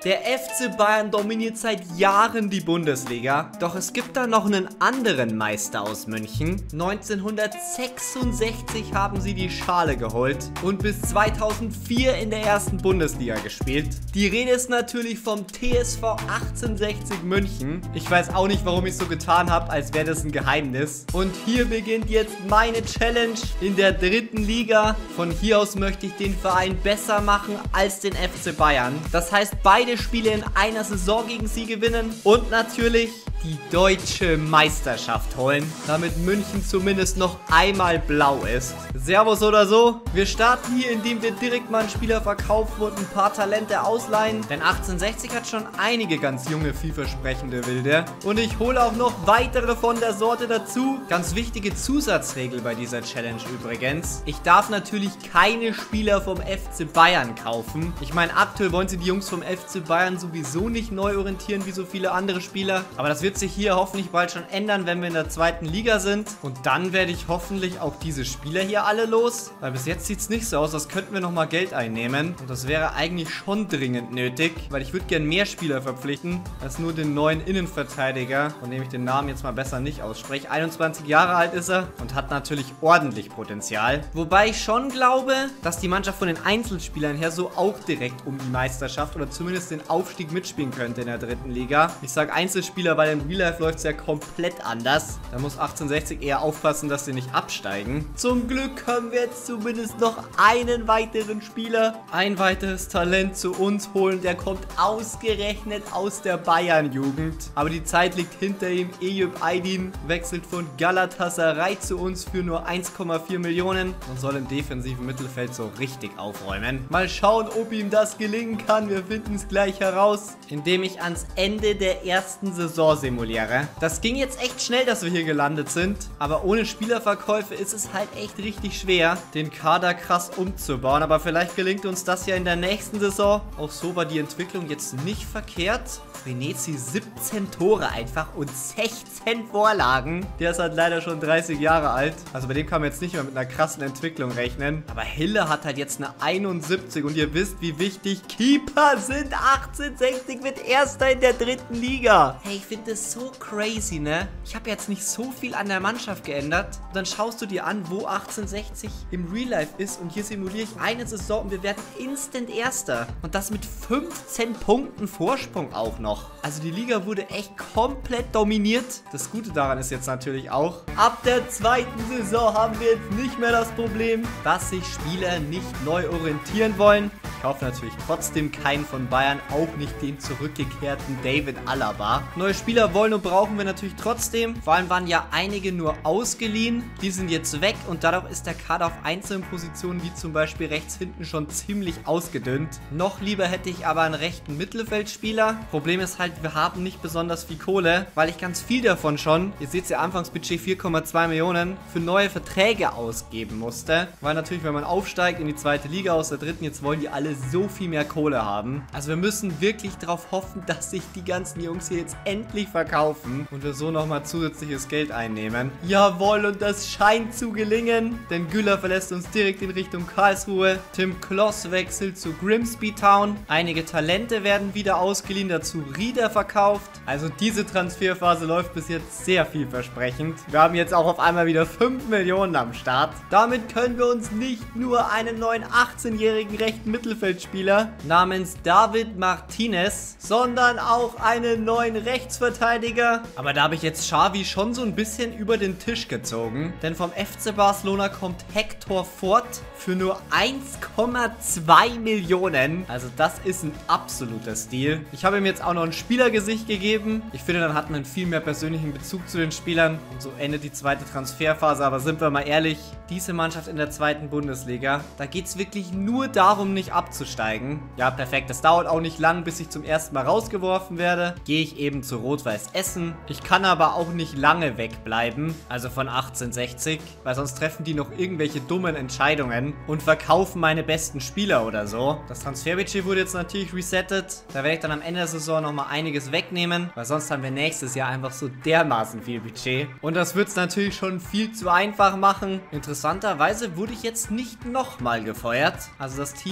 Der FC Bayern dominiert seit Jahren die Bundesliga, doch es gibt da noch einen anderen Meister aus München. 1966 haben sie die Schale geholt und bis 2004 in der ersten Bundesliga gespielt. Die Rede ist natürlich vom TSV 1860 München. Ich weiß auch nicht, warum ich so getan habe, als wäre das ein Geheimnis. Und hier beginnt jetzt meine Challenge in der dritten Liga. Von hier aus möchte ich den Verein besser machen als den FC Bayern. Das heißt, beide Spiele in einer Saison gegen sie gewinnen und natürlich die deutsche Meisterschaft holen, damit München zumindest noch einmal blau ist. Servus oder so. Wir starten hier, indem wir direkt mal einen Spieler verkaufen und ein paar Talente ausleihen, denn 1860 hat schon einige ganz junge, vielversprechende Wilde und ich hole auch noch weitere von der Sorte dazu. Ganz wichtige Zusatzregel bei dieser Challenge übrigens. Ich darf natürlich keine Spieler vom FC Bayern kaufen. Ich meine, aktuell wollen sie die Jungs vom FC Bayern sowieso nicht neu orientieren wie so viele andere Spieler, aber das wird sich hier hoffentlich bald schon ändern, wenn wir in der zweiten Liga sind. Und dann werde ich hoffentlich auch diese Spieler hier alle los. Weil bis jetzt sieht es nicht so aus, als könnten wir nochmal Geld einnehmen. Und das wäre eigentlich schon dringend nötig, weil ich würde gerne mehr Spieler verpflichten, als nur den neuen Innenverteidiger, von dem ich den Namen jetzt mal besser nicht ausspreche. 21 Jahre alt ist er und hat natürlich ordentlich Potenzial. Wobei ich schon glaube, dass die Mannschaft von den Einzelspielern her so auch direkt um die Meisterschaft oder zumindest den Aufstieg mitspielen könnte in der dritten Liga. Ich sage Einzelspieler, weil im Real Life läuft es ja komplett anders. Da muss 1860 eher aufpassen, dass sie nicht absteigen. Zum Glück können wir jetzt zumindest noch einen weiteren Spieler, ein weiteres Talent zu uns holen. Der kommt ausgerechnet aus der Bayern-Jugend. Aber die Zeit liegt hinter ihm. Eyüp Aydin wechselt von Galatasaray zu uns für nur 1,4 Millionen und soll im defensiven Mittelfeld so richtig aufräumen. Mal schauen, ob ihm das gelingen kann. Wir finden es gleich heraus, indem ich ans Ende der ersten Saison simuliere. Das ging jetzt echt schnell, dass wir hier gelandet sind, aber ohne Spielerverkäufe ist es halt echt richtig schwer, den Kader krass umzubauen, aber vielleicht gelingt uns das ja in der nächsten Saison. Auch so war die Entwicklung jetzt nicht verkehrt. Venezi 17 Tore einfach und 16 Vorlagen. Der ist halt leider schon 30 Jahre alt, also bei dem kann man jetzt nicht mehr mit einer krassen Entwicklung rechnen, aber Hille hat halt jetzt eine 71 und ihr wisst, wie wichtig Keeper sind. 1860 wird Erster in der dritten Liga. Hey, ich finde das so crazy, ne? Ich habe jetzt nicht so viel an der Mannschaft geändert. Und dann schaust du dir an, wo 1860 im Real Life ist. Und hier simuliere ich eine Saison und wir werden instant Erster. Und das mit 15 Punkten Vorsprung auch noch. Also die Liga wurde echt komplett dominiert. Das Gute daran ist jetzt natürlich auch, ab der zweiten Saison haben wir jetzt nicht mehr das Problem, dass sich Spieler nicht neu orientieren wollen. Ich kaufe natürlich trotzdem keinen von Bayern, auch nicht den zurückgekehrten David Alaba. Neue Spieler wollen und brauchen wir natürlich trotzdem. Vor allem waren ja einige nur ausgeliehen. Die sind jetzt weg und dadurch ist der Kader auf einzelnen Positionen, wie zum Beispiel rechts hinten, schon ziemlich ausgedünnt. Noch lieber hätte ich aber einen rechten Mittelfeldspieler. Problem ist halt, wir haben nicht besonders viel Kohle, weil ich ganz viel davon schon, ihr seht ja, Anfangsbudget 4,2 Millionen, für neue Verträge ausgeben musste. Weil natürlich, wenn man aufsteigt in die zweite Liga aus der dritten, jetzt wollen die alle so viel mehr Kohle haben. Also wir müssen wirklich darauf hoffen, dass sich die ganzen Jungs hier jetzt endlich verkaufen und wir so nochmal zusätzliches Geld einnehmen. Jawohl, und das scheint zu gelingen, denn Güller verlässt uns direkt in Richtung Karlsruhe. Tim Kloss wechselt zu Grimsby Town. Einige Talente werden wieder ausgeliehen, dazu Rieder verkauft. Also diese Transferphase läuft bis jetzt sehr vielversprechend. Wir haben jetzt auch auf einmal wieder 5 Millionen am Start. Damit können wir uns nicht nur einen neuen 18-jährigen rechten Mittelfeldspieler namens David Martinez, sondern auch einen neuen Rechtsverteidiger. Aber da habe ich jetzt Xavi schon so ein bisschen über den Tisch gezogen. Denn vom FC Barcelona kommt Hector Ford für nur 1,2 Millionen. Also das ist ein absoluter Stil. Ich habe ihm jetzt auch noch ein Spielergesicht gegeben. Ich finde, dann hat man viel mehr persönlichen Bezug zu den Spielern. Und so endet die zweite Transferphase. Aber sind wir mal ehrlich, diese Mannschaft in der zweiten Bundesliga, da geht es wirklich nur darum, nicht abzusteigen. Ja, perfekt. Das dauert auch nicht lang, bis ich zum ersten Mal rausgeworfen werde. Gehe ich eben zu Rot-Weiß Essen. Ich kann aber auch nicht lange wegbleiben. Also von 1860. Weil sonst treffen die noch irgendwelche dummen Entscheidungen und verkaufen meine besten Spieler oder so. Das Transferbudget wurde jetzt natürlich resettet. Da werde ich dann am Ende der Saison nochmal einiges wegnehmen, weil sonst haben wir nächstes Jahr einfach so dermaßen viel Budget. Und das wird es natürlich schon viel zu einfach machen. Interessanterweise wurde ich jetzt nicht nochmal gefeuert. Also das Team hat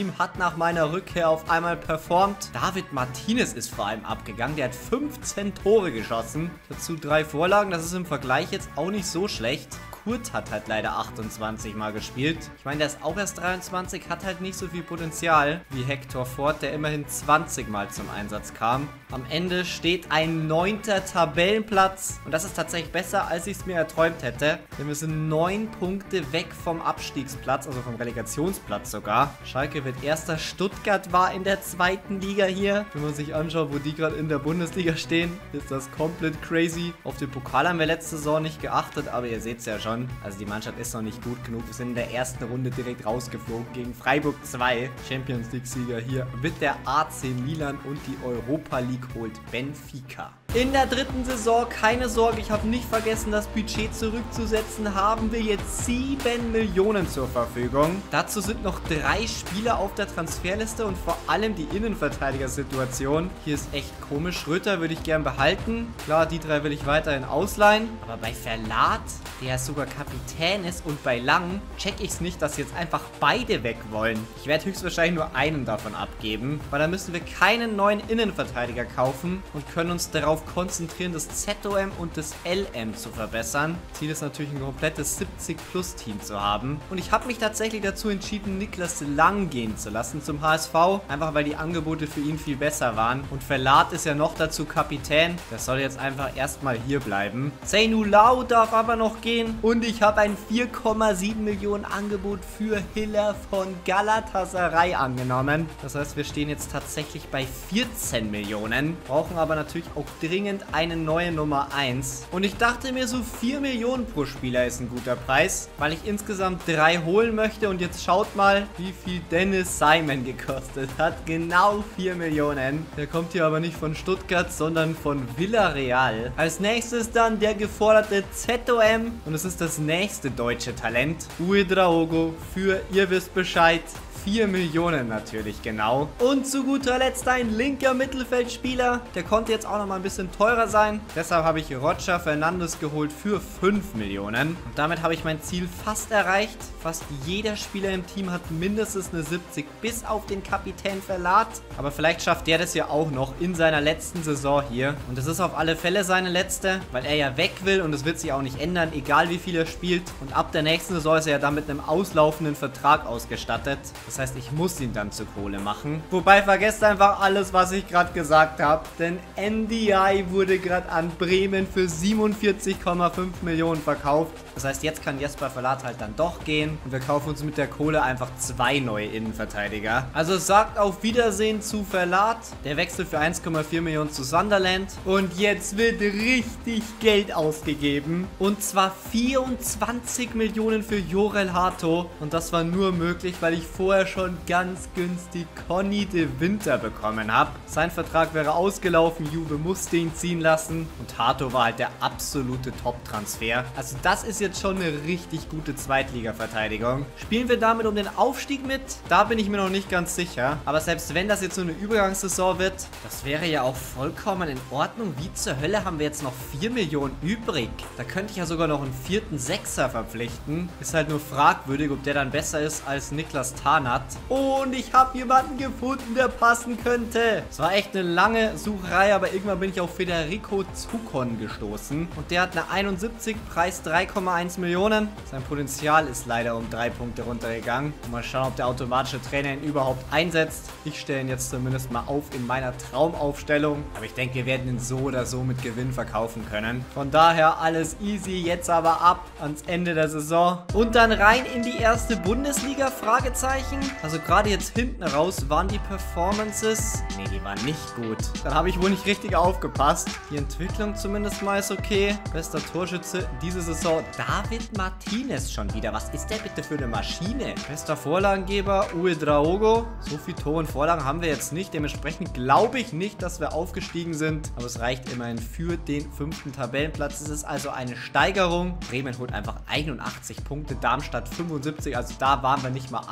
nach meiner Rückkehr auf einmal performt. David Martinez ist vor allem abgegangen. Der hat 15 Tore geschossen. Dazu 3 Vorlagen. Das ist im Vergleich jetzt auch nicht so schlecht. Kurt hat halt leider 28 Mal gespielt. Ich meine, der ist auch erst 23, hat halt nicht so viel Potenzial wie Hector Ford, der immerhin 20 Mal zum Einsatz kam. Am Ende steht ein 9. Tabellenplatz und das ist tatsächlich besser, als ich es mir erträumt hätte. Denn wir sind 9 Punkte weg vom Abstiegsplatz, also vom Relegationsplatz sogar. Schalke wird erster. Stuttgart war in der 2. Liga hier. Wenn man sich anschaut, wo die gerade in der Bundesliga stehen, ist das komplett crazy. Auf den Pokal haben wir letzte Saison nicht geachtet, aber ihr seht es ja schon. Also die Mannschaft ist noch nicht gut genug. Wir sind in der ersten Runde direkt rausgeflogen gegen Freiburg 2. Champions League-Sieger hier mit der AC Milan und die Europa League holt Benfica. In der 3. Saison, keine Sorge, ich habe nicht vergessen, das Budget zurückzusetzen, haben wir jetzt 7 Millionen zur Verfügung. Dazu sind noch 3 Spieler auf der Transferliste und vor allem die Innenverteidigersituation. Hier ist echt komisch. Schröter würde ich gern behalten. Klar, die 3 will ich weiterhin ausleihen. Aber bei Verlat, der sogar Kapitän ist, und bei Lang check ich es nicht, dass jetzt einfach beide weg wollen. Ich werde höchstwahrscheinlich nur einen davon abgeben, weil dann müssen wir keinen neuen Innenverteidiger kaufen und können uns darauf konzentrieren, das ZOM und das LM zu verbessern. Ziel ist natürlich, ein komplettes 70-Plus-Team zu haben. Und ich habe mich tatsächlich dazu entschieden, Niklas Lang gehen zu lassen zum HSV. Einfach, weil die Angebote für ihn viel besser waren. Und Verlat ist ja noch dazu Kapitän. Das soll jetzt einfach erstmal hier bleiben. Zeynu Lau darf aber noch gehen. Und ich habe ein 4,7 Millionen Angebot für Hiller von Galatasaray angenommen. Das heißt, wir stehen jetzt tatsächlich bei 14 Millionen. Brauchen aber natürlich auch dringend eine neue Nummer 1. Und ich dachte mir, so 4 Millionen pro Spieler ist ein guter Preis, weil ich insgesamt 3 holen möchte. Und jetzt schaut mal, wie viel Dennis Simon gekostet hat. Genau 4 Millionen. Der kommt hier aber nicht von Stuttgart, sondern von Villarreal. Als nächstes dann der geforderte ZOM. Und es ist das nächste deutsche Talent. Ouedraogo für, ihr wisst Bescheid, 4 Millionen natürlich genau. Und zu guter Letzt ein linker Mittelfeldspieler. Der konnte jetzt auch noch mal ein bisschen teurer sein. Deshalb habe ich Roger Fernandes geholt für 5 Millionen. Und damit habe ich mein Ziel fast erreicht. Fast jeder Spieler im Team hat mindestens eine 70, bis auf den Kapitän Verlat. Aber vielleicht schafft der das ja auch noch in seiner letzten Saison hier. Und das ist auf alle Fälle seine letzte, weil er ja weg will und es wird sich auch nicht ändern, egal wie viel er spielt. Und ab der nächsten Saison ist er ja dann mit einem auslaufenden Vertrag ausgestattet. Das heißt, ich muss ihn dann zur Kohle machen. Wobei, vergesst einfach alles, was ich gerade gesagt habe. Denn NDI wurde gerade an Bremen für 47,5 Millionen verkauft. Das heißt, jetzt kann Jesper Verlat halt dann doch gehen. Und wir kaufen uns mit der Kohle einfach 2 neue Innenverteidiger. Also sagt auf Wiedersehen zu Verlat. Der wechselt für 1,4 Millionen zu Sunderland. Und jetzt wird richtig Geld ausgegeben. Und zwar 24 Millionen für Jorel Hato. Und das war nur möglich, weil ich vorher schon ganz günstig Conny de Winter bekommen habe. Sein Vertrag wäre ausgelaufen, Juve musste ihn ziehen lassen und Hato war halt der absolute Top-Transfer. Also das ist jetzt schon eine richtig gute Zweitliga-Verteidigung. Spielen wir damit um den Aufstieg mit? Da bin ich mir noch nicht ganz sicher. Aber selbst wenn das jetzt so eine Übergangssaison wird, das wäre ja auch vollkommen in Ordnung. Wie zur Hölle haben wir jetzt noch 4 Millionen übrig? Da könnte ich ja sogar noch einen 4. Sechser verpflichten. Ist halt nur fragwürdig, ob der dann besser ist als Niklas Tarnath. Und ich habe jemanden gefunden, der passen könnte. Es war echt eine lange Sucherei, aber irgendwann bin ich auf Federico Zucon gestoßen. Und der hat eine 71, Preis 3,1 Millionen. Sein Potenzial ist leider um 3 Punkte runtergegangen. Mal schauen, ob der automatische Trainer ihn überhaupt einsetzt. Ich stelle ihn jetzt zumindest mal auf in meiner Traumaufstellung. Aber ich denke, wir werden ihn so oder so mit Gewinn verkaufen können. Von daher alles easy. Jetzt aber ab ans Ende der Saison. Und dann rein in die erste Bundesliga? Fragezeichen. Also gerade jetzt hinten raus waren die Performances... Nee, die waren nicht gut. Dann habe ich wohl nicht richtig aufgepasst. Die Entwicklung zumindest mal ist okay. Bester Torschütze diese Saison David Martinez schon wieder. Was ist der bitte für eine Maschine? Bester Vorlagengeber Ouedraogo. So viel Tore und Vorlagen haben wir jetzt nicht. Dementsprechend glaube ich nicht, dass wir aufgestiegen sind. Aber es reicht immerhin für den 5. Tabellenplatz. Es ist also eine Steigerung. Bremen holt einfach 81 Punkte, Darmstadt 75. Also da waren wir nicht mal ansatzweise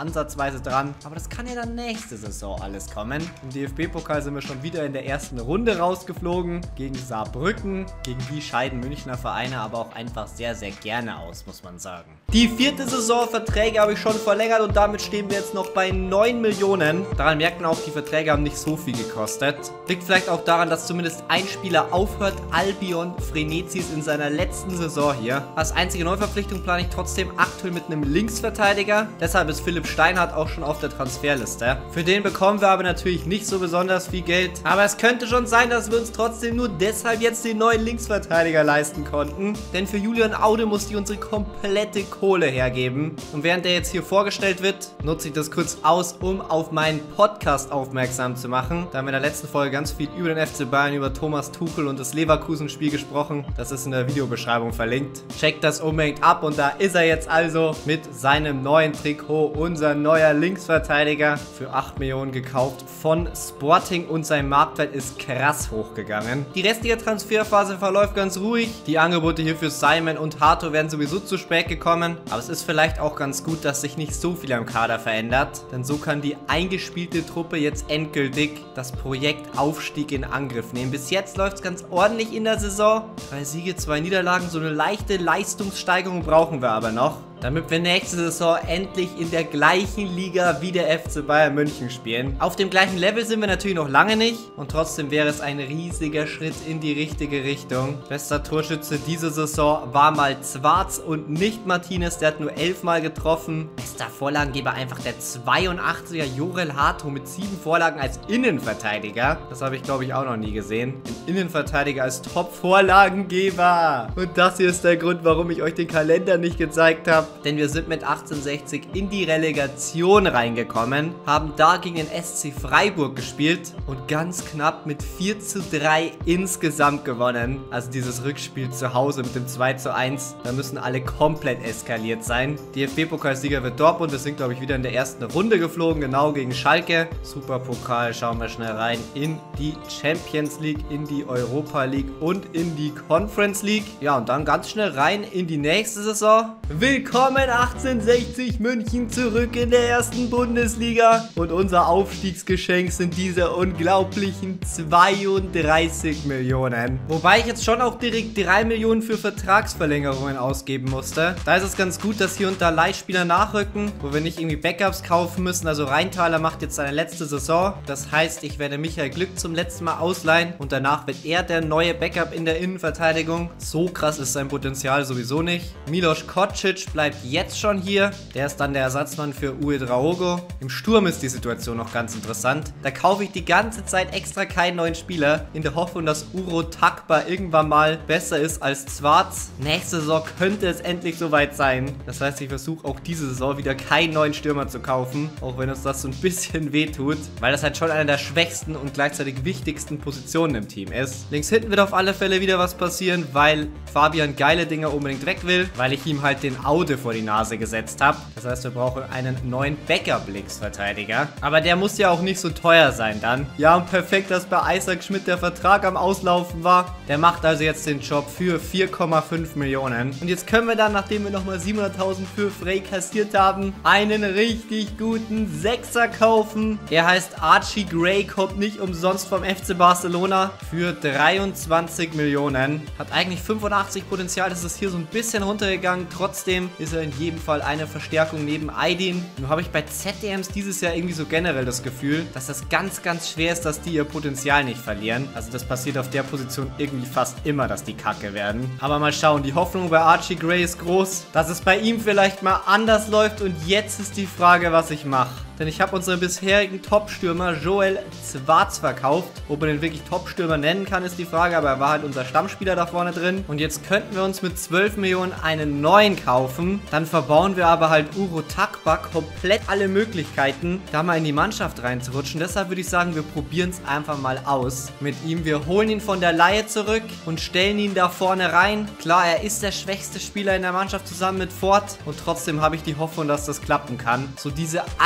Preise dran. Aber das kann ja dann nächste Saison alles kommen. Im DFB-Pokal sind wir schon wieder in der ersten Runde rausgeflogen. Gegen Saarbrücken. Gegen die scheiden Münchner Vereine aber auch einfach sehr, sehr gerne aus, muss man sagen. Die 4. Saison Verträge habe ich schon verlängert und damit stehen wir jetzt noch bei 9 Millionen. Daran merkt man auch, die Verträge haben nicht so viel gekostet. Liegt vielleicht auch daran, dass zumindest ein Spieler aufhört. Albion Frenetsis in seiner letzten Saison hier. Als einzige Neuverpflichtung plane ich trotzdem aktuell mit einem Linksverteidiger. Deshalb ist Philipp Steinhardt auch schon auf der Transferliste. Für den bekommen wir aber natürlich nicht so besonders viel Geld. Aber es könnte schon sein, dass wir uns trotzdem nur deshalb jetzt den neuen Linksverteidiger leisten konnten. Denn für Julian Aude muss die unsere komplette Kohle hergeben. Und während der jetzt hier vorgestellt wird, nutze ich das kurz aus, um auf meinen Podcast aufmerksam zu machen. Da haben wir in der letzten Folge ganz viel über den FC Bayern, über Thomas Tuchel und das Leverkusen-Spiel gesprochen. Das ist in der Videobeschreibung verlinkt. Checkt das unbedingt ab und da ist er jetzt also mit seinem neuen Trikot, unser neuer Linksverteidiger, für 8 Millionen gekauft von Sporting und sein Marktwert ist krass hochgegangen. Die restliche Transferphase verläuft ganz ruhig. Die Angebote hier für Simon und Hato werden sowieso zu spät gekommen. Aber es ist vielleicht auch ganz gut, dass sich nicht so viel am Kader verändert. Denn so kann die eingespielte Truppe jetzt endgültig das Projekt Aufstieg in Angriff nehmen. Bis jetzt läuft es ganz ordentlich in der Saison. 3 Siege, 2 Niederlagen. So eine leichte Leistungssteigerung brauchen wir aber noch, damit wir nächste Saison endlich in der gleichen Liga wie der FC Bayern München spielen. Auf dem gleichen Level sind wir natürlich noch lange nicht und trotzdem wäre es ein riesiger Schritt in die richtige Richtung. Bester Torschütze diese Saison war mal Zwarz und nicht Martinez, der hat nur 11 Mal getroffen. Bester Vorlagengeber einfach der 82er Jorel Hato mit 7 Vorlagen als Innenverteidiger. Das habe ich glaube ich auch noch nie gesehen. Ein Innenverteidiger als Top-Vorlagengeber. Und das hier ist der Grund, warum ich euch den Kalender nicht gezeigt habe. Denn wir sind mit 1860 in die Relegation reingekommen, haben da gegen den SC Freiburg gespielt und ganz knapp mit 4:3 insgesamt gewonnen. Also dieses Rückspiel zu Hause mit dem 2:1, da müssen alle komplett eskaliert sein. DFB-Pokalsieger wird Dortmund, wir sind glaube ich wieder in der ersten Runde geflogen, genau gegen Schalke. Superpokal, schauen wir schnell rein in die Champions League, in die Europa League und in die Conference League. Ja, und dann ganz schnell rein in die nächste Saison. Willkommen 1860 München zurück in der ersten Bundesliga und unser Aufstiegsgeschenk sind diese unglaublichen 32 Millionen. Wobei ich jetzt schon auch direkt 3 Millionen für Vertragsverlängerungen ausgeben musste. Da ist es ganz gut, dass hier unter Leihspieler nachrücken, wo wir nicht irgendwie Backups kaufen müssen. Also Rheintaler macht jetzt seine letzte Saison. Das heißt, ich werde Michael Glück zum letzten Mal ausleihen und danach wird er der neue Backup in der Innenverteidigung. So krass ist sein Potenzial sowieso nicht. Milos Kocic bleibt jetzt schon hier. Der ist dann der Ersatzmann für Uedraogo. Im Sturm ist die Situation noch ganz interessant. Da kaufe ich die ganze Zeit extra keinen neuen Spieler, in der Hoffnung, dass Uro Takba irgendwann mal besser ist als Zwarz. Nächste Saison könnte es endlich soweit sein. Das heißt, ich versuche auch diese Saison wieder keinen neuen Stürmer zu kaufen, auch wenn uns das so ein bisschen wehtut, weil das halt schon eine der schwächsten und gleichzeitig wichtigsten Positionen im Team ist. Links hinten wird auf alle Fälle wieder was passieren, weil Fabian Geiledinger unbedingt weg will, weil ich ihm halt den Aude vor die Nase gesetzt habe. Das heißt, wir brauchen einen neuen Backup-Linksverteidiger. Aber der muss ja auch nicht so teuer sein dann. Ja, und perfekt, dass bei Isaac Schmidt der Vertrag am Auslaufen war. Der macht also jetzt den Job für 4,5 Millionen. Und jetzt können wir dann, nachdem wir nochmal 700.000 für Frey kassiert haben, einen richtig guten Sechser kaufen. Er heißt Archie Gray, kommt nicht umsonst vom FC Barcelona für 23 Millionen. Hat eigentlich 85 Potenzial, das ist hier so ein bisschen runtergegangen. Trotzdem ist er in jedem Fall eine Verstärkung neben Aydin. Nur habe ich bei ZDMs dieses Jahr irgendwie so generell das Gefühl, dass das ganz, ganz schwer ist, dass die ihr Potenzial nicht verlieren. Also das passiert auf der Position irgendwie fast immer, dass die kacke werden. Aber mal schauen, die Hoffnung bei Archie Gray ist groß, dass es bei ihm vielleicht mal anders läuft. Und jetzt ist die Frage, was ich mache. Denn ich habe unseren bisherigen Top-Stürmer Joel Zwarz verkauft. Ob man den wirklich Top-Stürmer nennen kann, ist die Frage. Aber er war halt unser Stammspieler da vorne drin. Und jetzt könnten wir uns mit 12 Millionen einen neuen kaufen. Dann verbauen wir aber halt Uro Takba komplett alle Möglichkeiten, da mal in die Mannschaft reinzurutschen. Deshalb würde ich sagen, wir probieren es einfach mal aus mit ihm. Wir holen ihn von der Leihe zurück und stellen ihn da vorne rein. Klar, er ist der schwächste Spieler in der Mannschaft zusammen mit Ford. Und trotzdem habe ich die Hoffnung, dass das klappen kann. So diese eine Chance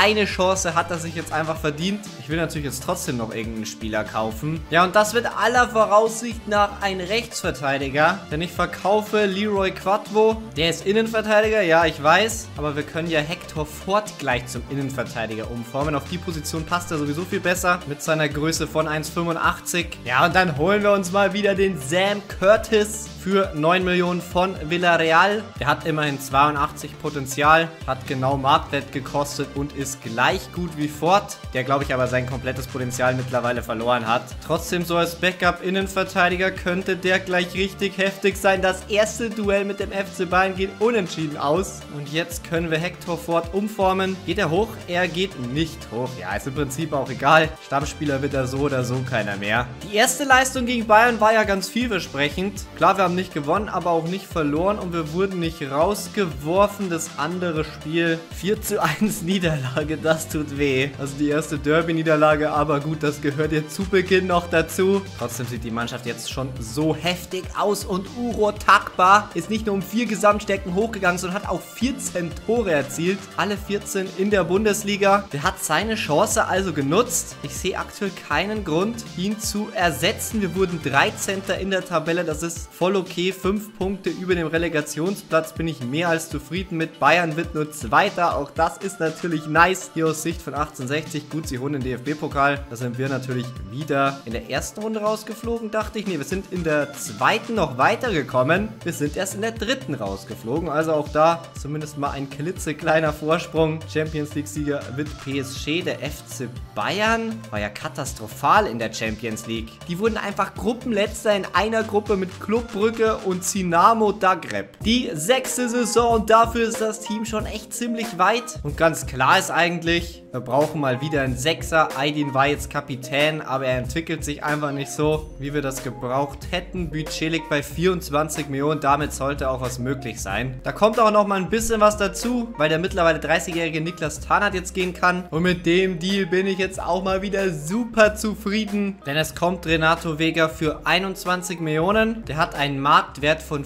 Chance hat er sich jetzt einfach verdient. Ich will natürlich jetzt trotzdem noch irgendeinen Spieler kaufen. Ja, und das wird aller Voraussicht nach ein Rechtsverteidiger. Denn ich verkaufe Leroy Quadvo. Der ist Innenverteidiger, ja, ich weiß. Aber wir können ja Hector Ford gleich zum Innenverteidiger umformen. Auf die Position passt er sowieso viel besser. Mit seiner Größe von 1,85. Ja, und dann holen wir uns mal wieder den Sam Curtis für 9 Millionen von Villarreal. Der hat immerhin 82 Potenzial, hat genau Marktwert gekostet und ist gleich gut wie Ford, der glaube ich aber sein komplettes Potenzial mittlerweile verloren hat. Trotzdem so als Backup-Innenverteidiger könnte der gleich richtig heftig sein. Das erste Duell mit dem FC Bayern geht unentschieden aus und jetzt können wir Hector Ford umformen. Geht er hoch? Er geht nicht hoch. Ja, ist im Prinzip auch egal. Stammspieler wird er so oder so keiner mehr. Die erste Leistung gegen Bayern war ja ganz vielversprechend. Klar, wir haben nicht gewonnen, aber auch nicht verloren und wir wurden nicht rausgeworfen. Das andere Spiel 4:1 Niederlage, das tut weh. Also die erste Derby-Niederlage, aber gut, das gehört jetzt zu Beginn noch dazu. Trotzdem sieht die Mannschaft jetzt schon so heftig aus und Uro Takba ist nicht nur um 4 Gesamtstärken hochgegangen, sondern hat auch 14 Tore erzielt. Alle 14 in der Bundesliga. Der hat seine Chance also genutzt. Ich sehe aktuell keinen Grund, ihn zu ersetzen. Wir wurden 13. in der Tabelle, das ist voll okay. 5 Punkte über dem Relegationsplatz, bin ich mehr als zufrieden mit. Bayern wird nur Zweiter, auch das ist natürlich nice. Hier aus Sicht von 1860, gut, sie holen den DFB-Pokal. Da sind wir natürlich wieder in der ersten Runde rausgeflogen, dachte ich. Ne, wir sind in der zweiten noch weitergekommen. Wir sind erst in der dritten rausgeflogen, also auch da zumindest mal ein klitzekleiner Vorsprung. Champions League-Sieger wird PSG, der FC Bayern war ja katastrophal in der Champions League. Die wurden einfach Gruppenletzter in einer Gruppe mit Club Brügge und Dinamo Zagreb. Die 6. Saison und dafür ist das Team schon echt ziemlich weit. Und ganz klar ist eigentlich, wir brauchen mal wieder einen Sechser. Aydin war jetzt Kapitän, aber er entwickelt sich einfach nicht so, wie wir das gebraucht hätten. Budget liegt bei 24 Millionen, damit sollte auch was möglich sein. Da kommt auch noch mal ein bisschen was dazu, weil der mittlerweile 30-jährige Niklas Tarnath jetzt gehen kann. Und mit dem Deal bin ich jetzt auch mal wieder super zufrieden, denn es kommt Renato Vega für 21 Millionen. Der hat einen Marktwert von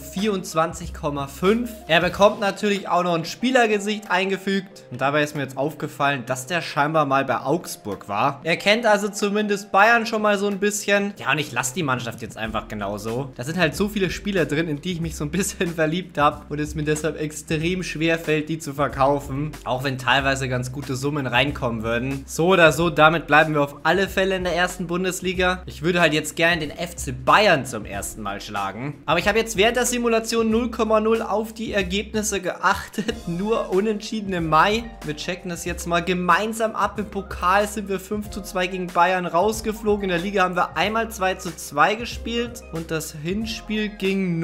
24,5. Er bekommt natürlich auch noch ein Spielergesicht eingefügt. Und dabei ist mir jetzt aufgefallen, dass der scheinbar mal bei Augsburg war. Er kennt also zumindest Bayern schon mal so ein bisschen. Ja, und ich lasse die Mannschaft jetzt einfach genauso. Da sind halt so viele Spieler drin, in die ich mich so ein bisschen verliebt habe und es mir deshalb extrem schwer fällt, die zu verkaufen. Auch wenn teilweise ganz gute Summen reinkommen würden. So oder so, damit bleiben wir auf alle Fälle in der ersten Bundesliga. Ich würde halt jetzt gerne den FC Bayern zum ersten Mal schlagen. Aber ich habe jetzt während der Simulation 0,0 auf die Ergebnisse geachtet. Nur unentschieden im Mai. Wir checken das jetzt mal gemeinsam ab. Im Pokal sind wir 5:2 gegen Bayern rausgeflogen. In der Liga haben wir einmal 2:2 gespielt. Und das Hinspiel ging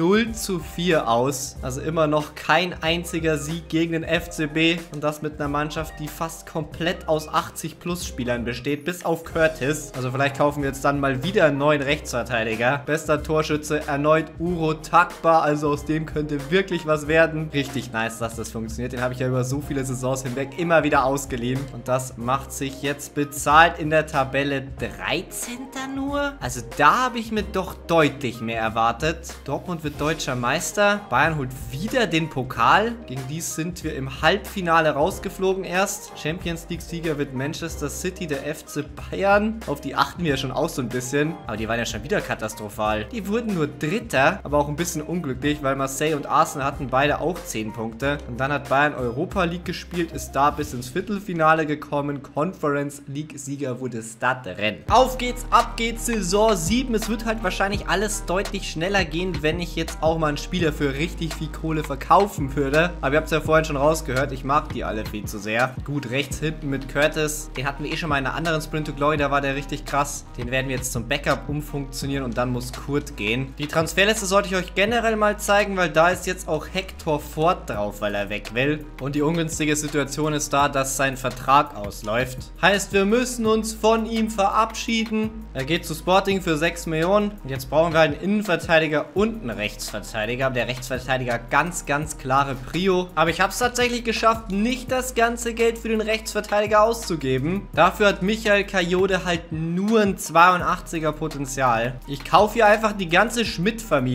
0:4 aus. Also immer noch kein einziger Sieg gegen den FCB. Und das mit einer Mannschaft, die fast komplett aus 80-Plus-Spielern besteht. Bis auf Curtis. Also vielleicht kaufen wir jetzt dann mal wieder einen neuen Rechtsverteidiger. Bester Torschütze erneut Uro Takba. Also aus dem könnte wirklich was werden. Richtig nice, dass das funktioniert. Den habe ich ja über so viele Saisons hinweg immer wieder ausgeliehen. Und das macht sich jetzt bezahlt in der Tabelle 13. nur. Also da habe ich mir doch deutlich mehr erwartet. Dortmund wird deutscher Meister. Bayern holt wieder den Pokal. Gegen die sind wir im Halbfinale rausgeflogen erst. Champions League-Sieger wird Manchester City, der FC Bayern. Auf die achten wir ja schon aus so ein bisschen. Aber die waren ja schon wieder katastrophal. Die wurden nur Dritter, aber auch ein bisschen unglücklich, weil Marseille und Arsenal hatten beide auch 10 Punkte. Und dann hat Bayern Europa League gespielt, ist da bis ins Viertelfinale gekommen. Conference League-Sieger wurde Stade Rennes. Auf geht's, ab geht's, Saison 7. Es wird halt wahrscheinlich alles deutlich schneller gehen, wenn ich jetzt auch mal einen Spieler für richtig viel Kohle verkaufen würde. Aber ihr habt es ja vorhin schon rausgehört, ich mag die alle viel zu sehr. Gut, rechts hinten mit Curtis. Den hatten wir eh schon mal in einer anderen Sprint to Glory, da war der richtig krass. Den werden wir jetzt zum Backup umfunktionieren und dann muss Kurt gehen. Die Transferliste sollte ich euch generell mal zeigen, weil da ist jetzt auch Hector Ford drauf, weil er weg will. Und die ungünstige Situation ist da, dass sein Vertrag ausläuft. Heißt, wir müssen uns von ihm verabschieden. Er geht zu Sporting für 6 Millionen. Und jetzt brauchen wir einen Innenverteidiger und einen Rechtsverteidiger. Der Rechtsverteidiger ganz klare Prio. Aber ich habe es tatsächlich geschafft, nicht das ganze Geld für den Rechtsverteidiger auszugeben. Dafür hat Michael Kayode halt nur ein 82er Potenzial. Ich kaufe hier einfach die ganze Schmidt-Familie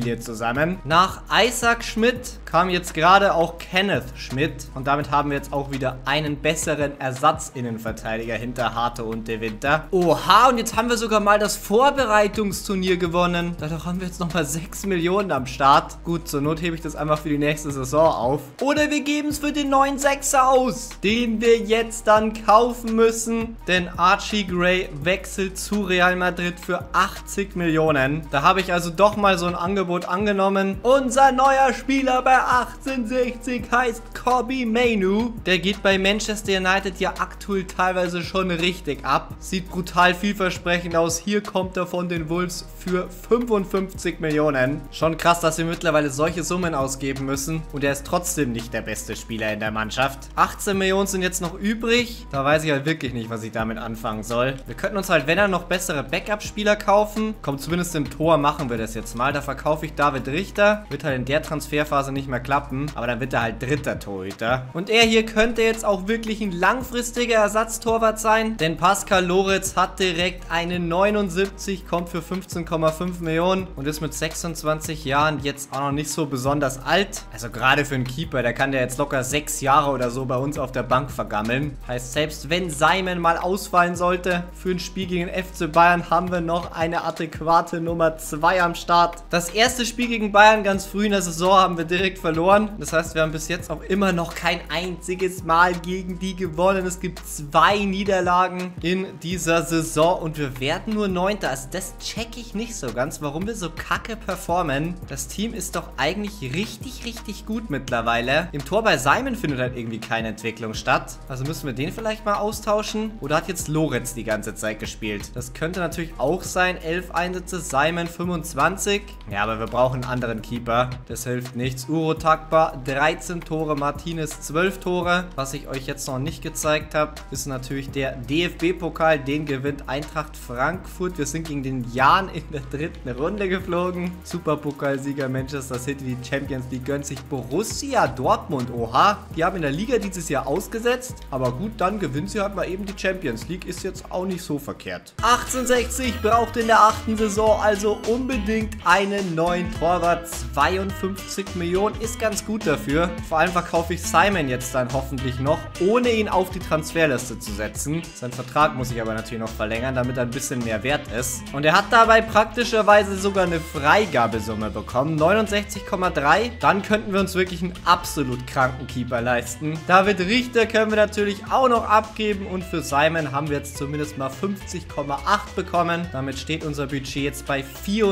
Familie zusammen. Nach Isaac Schmidt kam jetzt gerade auch Kenneth Schmidt. Und damit haben wir jetzt auch wieder einen besseren Ersatzinnenverteidiger hinter Harte und De Winter. Oha, und jetzt haben wir sogar mal das Vorbereitungsturnier gewonnen. Dadurch haben wir jetzt nochmal 6 Millionen am Start. Gut, zur Not hebe ich das einfach für die nächste Saison auf. Oder wir geben es für den neuen Sechser aus, den wir jetzt dann kaufen müssen. Denn Archie Gray wechselt zu Real Madrid für 80 Millionen. Da habe ich also doch mal so ein Angebot angenommen. Unser neuer Spieler bei 1860 heißt Kobbie Mainoo. Der geht bei Manchester United ja aktuell teilweise schon richtig ab. Sieht brutal vielversprechend aus. Hier kommt er von den Wolves für 55 Millionen. Schon krass, dass wir mittlerweile solche Summen ausgeben müssen. Und er ist trotzdem nicht der beste Spieler in der Mannschaft. 18 Millionen sind jetzt noch übrig. Da weiß ich halt wirklich nicht, was ich damit anfangen soll. Wir könnten uns halt, wenn er noch bessere Backup-Spieler kaufen. Kommt zumindest im Tor, machen wir das jetzt mal. Da verkaufe ich David Richter. Wird halt in der Transferphase nicht mehr klappen. Aber dann wird er halt dritter Torhüter. Und er hier könnte jetzt auch wirklich ein langfristiger Ersatztorwart sein. Denn Pascal Loretz hat direkt eine 79, kommt für 15,5 Millionen und ist mit 26 Jahren jetzt auch noch nicht so besonders alt. Also gerade für einen Keeper, der kann der jetzt locker 6 Jahre oder so bei uns auf der Bank vergammeln. Heißt, selbst wenn Simon mal ausfallen sollte für ein Spiel gegen den FC Bayern, haben wir noch eine adäquate Nummer 2 am Start. Das erste Spiel gegen Bayern ganz früh in der Saison haben wir direkt verloren. Das heißt, wir haben bis jetzt auch immer noch kein einziges Mal gegen die gewonnen. Es gibt 2 Niederlagen in dieser Saison und wir werden nur 9. Also das checke ich nicht so ganz, warum wir so kacke performen. Das Team ist doch eigentlich richtig, richtig gut mittlerweile. Im Tor bei Simon findet halt irgendwie keine Entwicklung statt. Also müssen wir den vielleicht mal austauschen. Oder hat jetzt Loretz die ganze Zeit gespielt? Das könnte natürlich auch sein. 11 Einsätze, Simon 25. Ja, aber wir brauchen einen anderen Keeper. Das hilft nichts. Uro Takba 13 Tore, Martinez 12 Tore. Was ich euch jetzt noch nicht gezeigt habe, ist natürlich der DFB-Pokal. Den gewinnt Eintracht Frankfurt. Wir sind gegen den Jan in der 3. Runde geflogen. Superpokalsieger Manchester City, die Champions League gönnt sich Borussia Dortmund. Oha, die haben in der Liga dieses Jahr ausgesetzt. Aber gut, dann gewinnt sie halt mal eben die Champions League. Ist jetzt auch nicht so verkehrt. 1860 braucht in der 8. Saison also unbedingt einen neuen Torwart. 52 Millionen ist ganz gut dafür. Vor allem verkaufe ich Simon jetzt dann hoffentlich noch, ohne ihn auf die Transferliste zu setzen. Sein Vertrag muss ich aber natürlich noch verlängern, damit er ein bisschen mehr wert ist. Und er hat dabei praktischerweise sogar eine Freigabesumme bekommen. 69,3. Dann könnten wir uns wirklich einen absolut kranken Keeper leisten. David Richter können wir natürlich auch noch abgeben. Und für Simon haben wir jetzt zumindest mal 50,8 bekommen. Damit steht unser Budget jetzt bei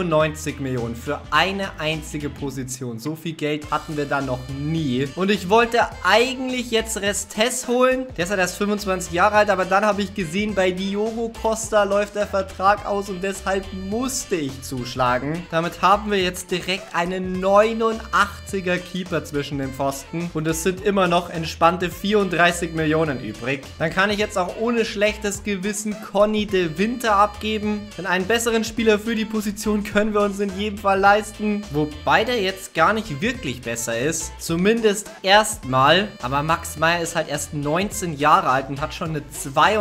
94 Millionen für eine einzige Position. So viel Geld hatten wir da noch nie. Und ich wollte eigentlich jetzt Restes holen. Der ist halt erst 25 Jahre alt, aber dann habe ich gesehen, bei Diogo Costa läuft der Vertrag aus und deshalb musste ich zuschlagen. Damit haben wir jetzt direkt einen 89er Keeper zwischen den Pfosten und es sind immer noch entspannte 34 Millionen übrig. Dann kann ich jetzt auch ohne schlechtes Gewissen Conny De Winter abgeben, denn einen besseren Spieler für die Position können wir uns in jedem Fall leisten, wobei der jetzt gar nicht wirklich besser ist, zumindest erstmal, aber Max Meyer ist halt erst 19 Jahre alt und hat schon eine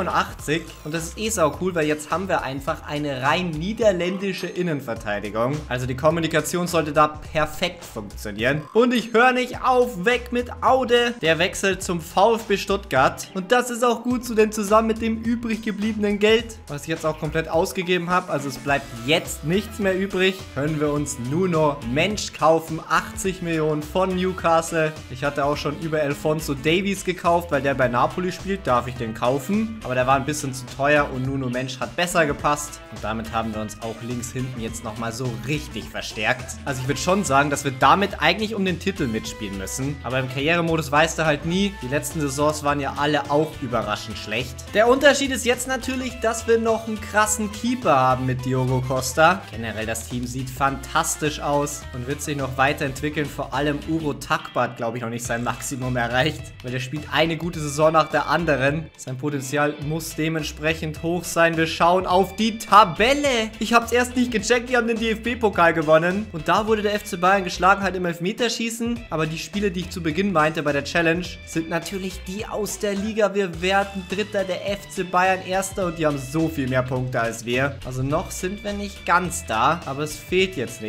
82 und das ist eh sau cool, weil jetzt haben wir einfach eine rein niederländische Innenverteidigung. Also die Kommunikation sollte da perfekt funktionieren. Und ich höre nicht auf, weg mit Aude. Der wechselt zum VfB Stuttgart. Und das ist auch gut so, denn zusammen mit dem übrig gebliebenen Geld, was ich jetzt auch komplett ausgegeben habe, also es bleibt jetzt nichts mehr übrig, können wir uns Nuno Mensch kaufen. 80 Millionen von Newcastle. Ich hatte auch schon über Alphonso Davies gekauft, weil der bei Napoli spielt. Darf ich den kaufen? Aber der war ein bisschen zu teuer und Nuno Mensch hat besser gepasst. Und damit haben wir uns auch links hinten jetzt nochmal so richtig verstärkt. Also ich würde schon sagen, dass wir damit eigentlich um den Titel mitspielen müssen. Aber im Karrieremodus weißt du halt nie. Die letzten Saisons waren ja alle auch überraschend schlecht. Der Unterschied ist jetzt natürlich, dass wir noch einen krassen Keeper haben mit Diogo Costa. Generell das Team sieht fantastisch aus und wird sich noch weiterentwickeln. Vor allem Uro Takba hat, glaube ich, noch nicht sein Maximum erreicht, weil der spielt eine gute Saison nach der anderen. Sein Potenzial muss dementsprechend hoch sein. Wir schauen auf die Tabelle. Ich habe es erst nicht gecheckt, die haben den DFB-Pokal gewonnen. Und da wurde der FC Bayern geschlagen, halt im Elfmeterschießen. Aber die Spiele, die ich zu Beginn meinte bei der Challenge, sind natürlich die aus der Liga. Wir werden Dritter, der FC Bayern Erster und die haben so viel mehr Punkte als wir. Also noch sind wir nicht ganz da, aber es fehlt jetzt nicht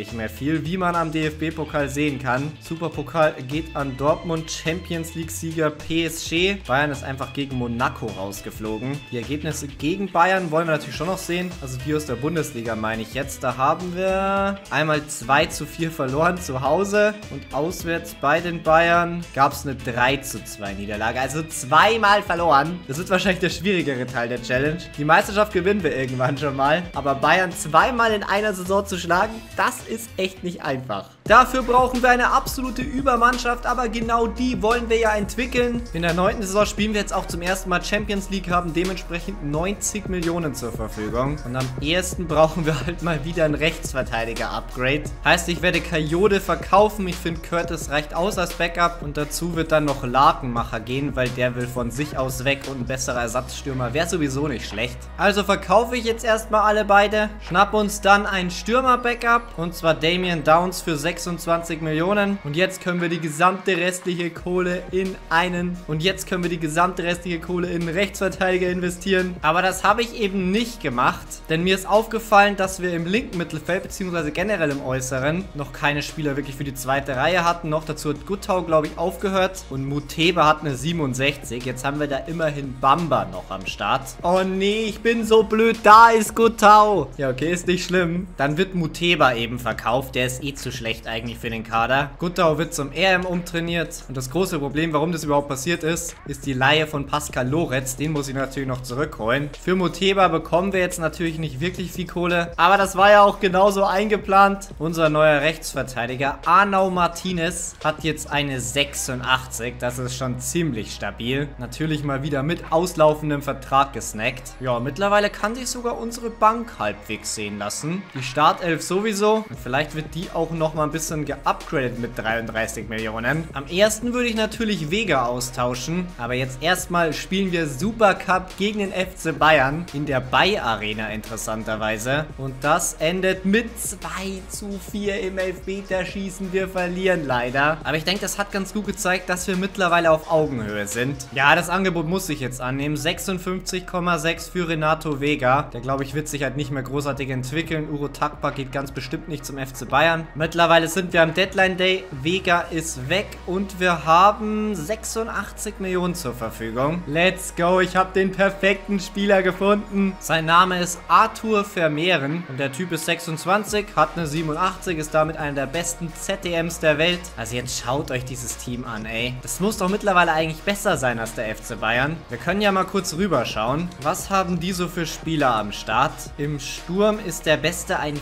nicht mehr viel, wie man am DFB-Pokal sehen kann. Superpokal geht an Dortmund, Champions League-Sieger PSG. Bayern ist einfach gegen Monaco rausgeflogen. Die Ergebnisse gegen Bayern wollen wir natürlich schon noch sehen. Also die aus der Bundesliga meine ich jetzt. Da haben wir einmal 2:4 verloren zu Hause und auswärts bei den Bayern gab es eine 3:2 Niederlage. Also zweimal verloren. Das ist wahrscheinlich der schwierigere Teil der Challenge. Die Meisterschaft gewinnen wir irgendwann schon mal. Aber Bayern zweimal in einer Saison zu schlagen, das ist echt nicht einfach. Dafür brauchen wir eine absolute Übermannschaft, aber genau die wollen wir ja entwickeln. In der 9. Saison spielen wir jetzt auch zum ersten Mal Champions League, haben dementsprechend 90 Millionen zur Verfügung. Und am ehesten brauchen wir halt mal wieder ein Rechtsverteidiger-Upgrade. Heißt, ich werde Kayode verkaufen. Ich finde, Curtis reicht aus als Backup. Und dazu wird dann noch Lakenmacher gehen, weil der will von sich aus weg und ein besserer Ersatzstürmer wäre sowieso nicht schlecht. Also verkaufe ich jetzt erstmal alle beide. Schnapp uns dann ein Stürmer-Backup. Und zwar Damian Downs für 26 Millionen. Und jetzt können wir die gesamte restliche Kohle in einen Rechtsverteidiger investieren. Aber das habe ich eben nicht gemacht. Denn mir ist aufgefallen, dass wir im linken Mittelfeld, beziehungsweise generell im Äußeren, noch keine Spieler wirklich für die zweite Reihe hatten. Noch dazu hat Guttau, glaube ich, aufgehört. Und Muteba hat eine 67. Jetzt haben wir da immerhin Bamba noch am Start. Oh nee, ich bin so blöd. Da ist Guttau. Ja, okay, ist nicht schlimm. Dann wird Muteba eben verkauft. Der ist eh zu schlecht eigentlich für den Kader. Guttau wird zum EM umtrainiert. Und das große Problem, warum das überhaupt passiert ist die Leihe von Pascal Loretz. Den muss ich natürlich noch zurückholen. Für Muteba bekommen wir jetzt natürlich nicht wirklich viel Kohle. Aber das war ja auch genauso eingeplant. Unser neuer Rechtsverteidiger Arnau Martinez hat jetzt eine 86. Das ist schon ziemlich stabil. Natürlich mal wieder mit auslaufendem Vertrag gesnackt. Ja, mittlerweile kann sich sogar unsere Bank halbwegs sehen lassen. Die Startelf sowieso. Und vielleicht wird die auch noch mal ein bisschen geupgradet mit 33 Millionen. Am ersten würde ich natürlich Vega austauschen. Aber jetzt erstmal spielen wir Supercup gegen den FC Bayern in der Bay-Arena interessanterweise. Und das endet mit 2:4 im Elfmeterschießen. Wir verlieren leider. Aber ich denke, das hat ganz gut gezeigt, dass wir mittlerweile auf Augenhöhe sind. Ja, das Angebot muss ich jetzt annehmen. 56,6 für Renato Vega. Der, glaube ich, wird sich halt nicht mehr großartig entwickeln. Uro Takpa geht ganz bestimmt nicht zum FC Bayern. Mittlerweile sind wir am Deadline Day. Vega ist weg und wir haben 86 Millionen zur Verfügung. Let's go. Ich habe den perfekten Spieler gefunden. Sein Name ist Arthur Vermeeren und der Typ ist 26, hat eine 87, ist damit einer der besten ZDMs der Welt. Also jetzt schaut euch dieses Team an, ey. Das muss doch mittlerweile eigentlich besser sein als der FC Bayern. Wir können ja mal kurz rüberschauen. Was haben die so für Spieler am Start? Im Sturm ist der Beste ein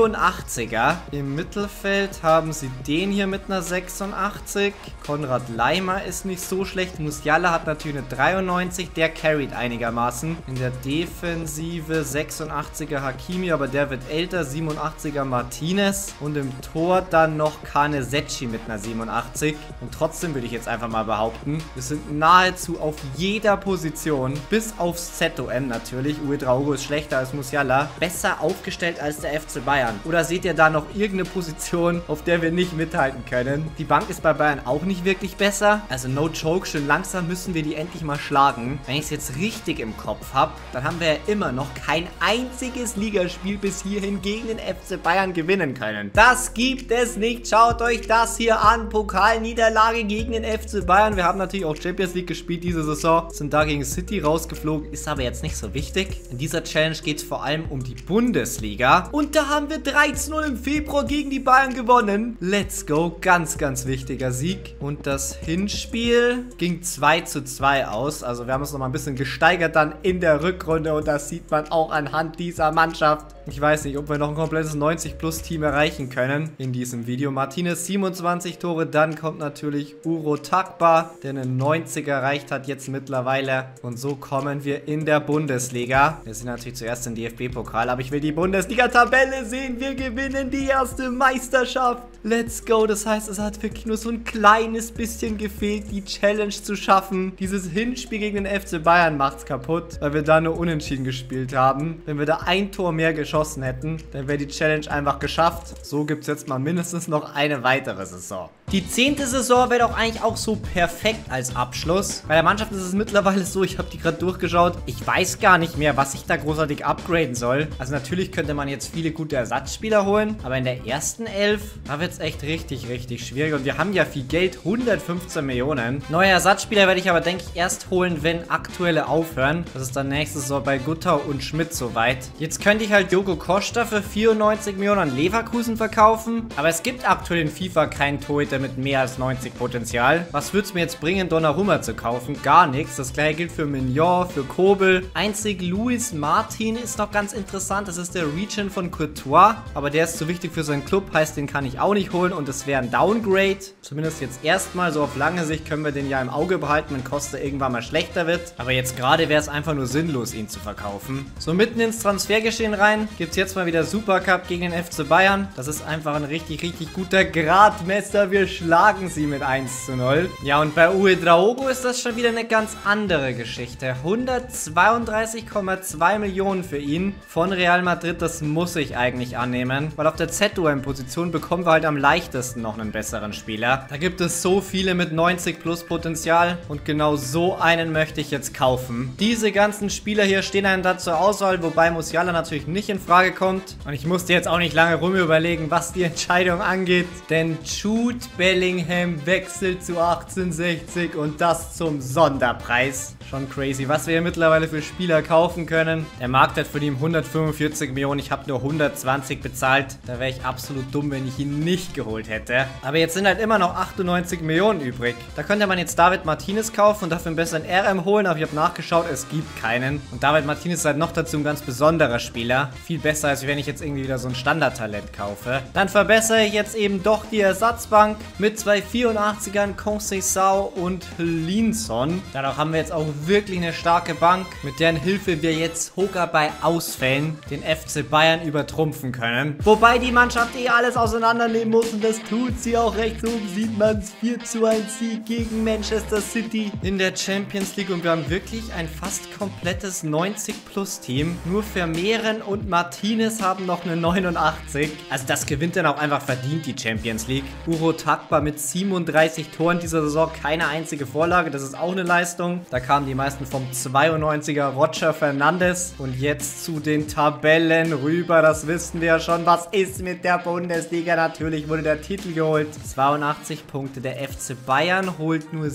84er. Im Mittelfeld haben sie den hier mit einer 86. Konrad Leimer ist nicht so schlecht. Musiala hat natürlich eine 93. Der carried einigermaßen. In der Defensive 86er Hakimi, aber der wird älter. 87er Martinez. Und im Tor dann noch Kane Secchi mit einer 87. Und trotzdem würde ich jetzt einfach mal behaupten, wir sind nahezu auf jeder Position, bis aufs ZOM natürlich. Uedraogo ist schlechter als Musiala. Besser aufgestellt als der FC Bayern. Oder seht ihr da noch irgendeine Position, auf der wir nicht mithalten können? Die Bank ist bei Bayern auch nicht wirklich besser. Also no joke, schön langsam müssen wir die endlich mal schlagen. Wenn ich es jetzt richtig im Kopf habe, dann haben wir ja immer noch kein einziges Ligaspiel bis hierhin gegen den FC Bayern gewinnen können. Das gibt es nicht. Schaut euch das hier an. Pokalniederlage gegen den FC Bayern. Wir haben natürlich auch Champions League gespielt diese Saison. Sind da gegen City rausgeflogen. Ist aber jetzt nicht so wichtig. In dieser Challenge geht es vor allem um die Bundesliga. Und da haben wir 13-0 im Februar gegen die Bayern gewonnen. Let's go. Ganz, ganz wichtiger Sieg. Und das Hinspiel ging 2:2 aus. Also wir haben uns noch mal ein bisschen gesteigert dann in der Rückrunde. Und das sieht man auch anhand dieser Mannschaft. Ich weiß nicht, ob wir noch ein komplettes 90-Plus-Team erreichen können in diesem Video. Martinez 27 Tore. Dann kommt natürlich Uro Takpa, der einen 90er erreicht hat jetzt mittlerweile. Und so kommen wir in der Bundesliga. Wir sind natürlich zuerst im DFB-Pokal, aber ich will die Bundesliga-Tabelle sehen. Wir gewinnen die erste Meisterschaft. Let's go. Das heißt, es hat wirklich nur so ein kleines bisschen gefehlt, die Challenge zu schaffen. Dieses Hinspiel gegen den FC Bayern macht's kaputt, weil wir da nur unentschieden gespielt haben. Wenn wir da ein Tor mehr geschossen hätten, dann wäre die Challenge einfach geschafft. So gibt es jetzt mal mindestens noch eine weitere Saison. Die 10. Saison wäre doch eigentlich auch so perfekt als Abschluss. Bei der Mannschaft ist es mittlerweile so, ich habe die gerade durchgeschaut, ich weiß gar nicht mehr, was ich da großartig upgraden soll. Also natürlich könnte man jetzt viele gute Ersatzspieler holen, aber in der ersten 11, da wird es echt richtig, richtig schwierig. Und wir haben ja viel Geld, 115 Millionen. Neue Ersatzspieler werde ich aber, denke ich, erst holen, wenn aktuelle aufhören. Das ist dann nächstes Saison bei Gutter und Schmidt soweit. Jetzt könnte ich halt Diogo Costa für 94 Millionen an Leverkusen verkaufen, aber es gibt aktuell in FIFA keinen Torhüter mit mehr als 90 Potenzial. Was würde es mir jetzt bringen, Donnarumma zu kaufen? Gar nichts. Das gleiche gilt für Mignon, für Kobel. Einzig Luis Martin ist noch ganz interessant. Das ist der Regen von Courtois, aber der ist zu wichtig für seinen Club, heißt, den kann ich auch nicht holen und das wäre ein Downgrade. Zumindest jetzt erstmal, so auf lange Sicht können wir den ja im Auge behalten, wenn Costa irgendwann mal schlechter wird. Aber jetzt gerade wäre es einfach nur sinnlos, ihn zu verkaufen. So mitten ins Transfergeschehen rein, gibt es jetzt mal wieder Supercup gegen den FC Bayern. Das ist einfach ein richtig, richtig guter Gradmesser. Wir schlagen sie mit 1:0. Ja, und bei Ouedraogo ist das schon wieder eine ganz andere Geschichte. 132,2 Millionen für ihn von Real Madrid, das muss ich eigentlich annehmen, weil auf der ZOM-Position bekommen wir halt am leichtesten noch einen besseren Spieler. Da gibt es so viele mit 90 plus Potenzial und genau so einen möchte ich jetzt kaufen. Diese ganzen Spieler hier stehen einem da zur Auswahl, wobei Musiala natürlich nicht in Frage kommt. Und ich musste jetzt auch nicht lange rumüberlegen, was die Entscheidung angeht, denn Jude Bellingham wechselt zu 1860 und das zum Sonderpreis. Schon crazy, was wir hier mittlerweile für Spieler kaufen können. Der Markt hat für ihn 145 Millionen, ich habe nur 120 bezahlt. Da wäre ich absolut dumm, wenn ich ihn nicht geholt hätte. Aber jetzt sind halt immer noch 98 Millionen übrig. Da könnte man jetzt David Martinez kaufen und dafür einen besseren RM holen, aber ich habe nachgeschaut, es gibt keinen. Und David Martinez ist halt noch dazu ein ganz besonderer Spieler. Viel besser, als wenn ich jetzt irgendwie wieder so ein Standardtalent kaufe. Dann verbessere ich jetzt eben doch die Ersatzbank mit zwei 84ern, Conceição und Linson. Dadurch haben wir jetzt auch wirklich eine starke Bank, mit deren Hilfe wir jetzt sogar bei Ausfällen den FC Bayern übertrumpfen können. Wobei die Mannschaft alles auseinandernehmen muss und das tut sie auch recht. So sieht man es, 4:1 Sieg gegen Manchester City in der Champions League und wir haben wirklich ein fast komplettes 90-Plus-Team. Nur Vermeeren und Martinez haben noch eine 89. Also das gewinnt dann auch einfach verdient, die Champions League. Uro Takba mit 37 Toren dieser Saison, keine einzige Vorlage, das ist auch eine Leistung. Da kamen die meisten vom 92er Roger Fernandes. Und jetzt zu den Tabellen rüber, das wissen wir ja schon. Was ist mit der Bundesliga? Natürlich wurde der Titel geholt. 82 Punkte. Der FC Bayern holt nur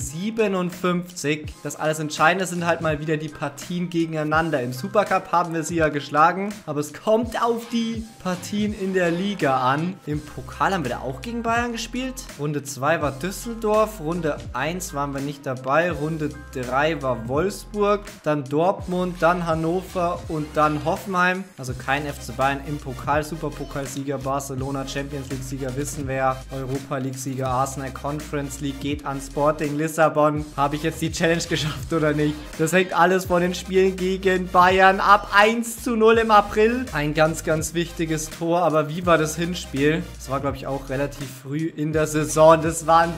57. Das alles Entscheidende sind halt mal wieder die Partien gegeneinander. Im Supercup haben wir sie ja geschlagen, aber es kommt auf die Partien in der Liga an. Im Pokal haben wir da auch gegen Bayern gespielt. Runde 2 war Düsseldorf, Runde 1 waren wir nicht dabei, Runde 3 war Wolfsburg, dann Dortmund, dann Hannover und dann Hoffenheim. Also kein FC Bayern im Pokal, Superpokalsieger Barcelona, Champions League Sieger wissen wir ja, Europa League Sieger Arsenal, Conference League geht an Sporting Lissabon. Habe ich jetzt die Challenge geschafft oder nicht? Das hängt alles von den Spielen gegen Bayern ab. 1:0 im April. Ein ganz, ganz wichtiges Tor, aber wie war das Hinspiel? Das war, glaube ich, auch relativ früh in der Saison. Das waren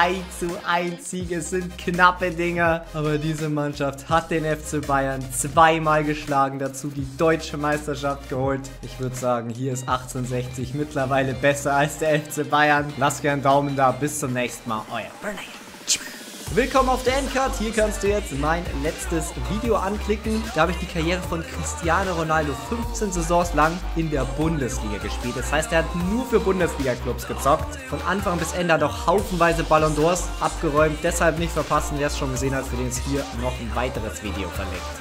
2:1 Siege. Es sind knappe Dinger, aber diese Mannschaft hat den FC Bayern zweimal geschlagen, dazu die deutsche Meisterschaft geholt. Ich würde sagen, hier ist 1860 mittlerweile besser als der FC Bayern. Lasst gerne einen Daumen da, bis zum nächsten Mal, euer Bernay. Willkommen auf der Endcard. Hier kannst du jetzt mein letztes Video anklicken. Da habe ich die Karriere von Cristiano Ronaldo 15 Saisons lang in der Bundesliga gespielt. Das heißt, er hat nur für Bundesliga-Clubs gezockt. Von Anfang bis Ende hat er auch haufenweise Ballon d'Ors abgeräumt. Deshalb nicht verpassen, wer es schon gesehen hat, für den ist hier noch ein weiteres Video verlinkt.